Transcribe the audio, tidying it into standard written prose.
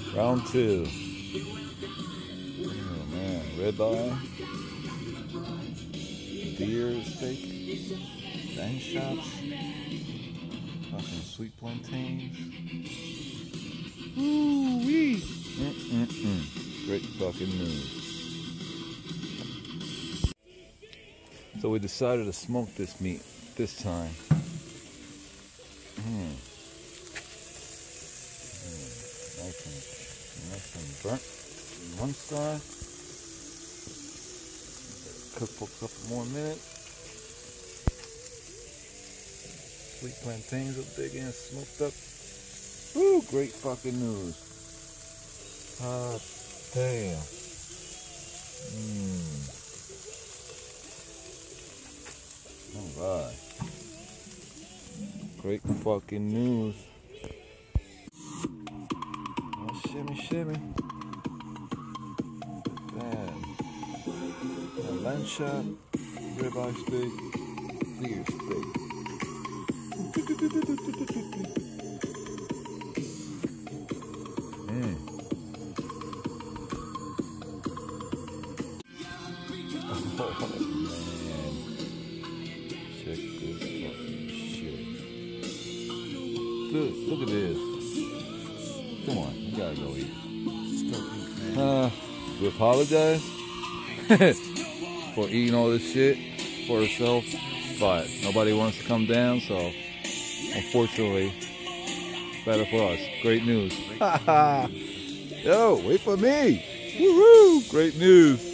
Round two. Oh man, ribeye, deer steak, lamb chops, fucking sweet plantains. Woo-wee! Great fucking news. So we decided to smoke this meat this time. Nice and burnt on one side. Cook for a couple more minutes. Sweet plantains are big and smoked up. Woo! Great fucking news. Ah, damn. Alright. Great fucking news. Oh, shimmy, shimmy. Damn. Lamb chop, ribeye steak, deer steak. Oh man, check this fucking shit. Look at this. Come on, you gotta go eat. We apologize for eating all this shit for ourselves, but nobody wants to come down, so unfortunately, better for us. Great news. Yo, wait for me. Woohoo! Great news.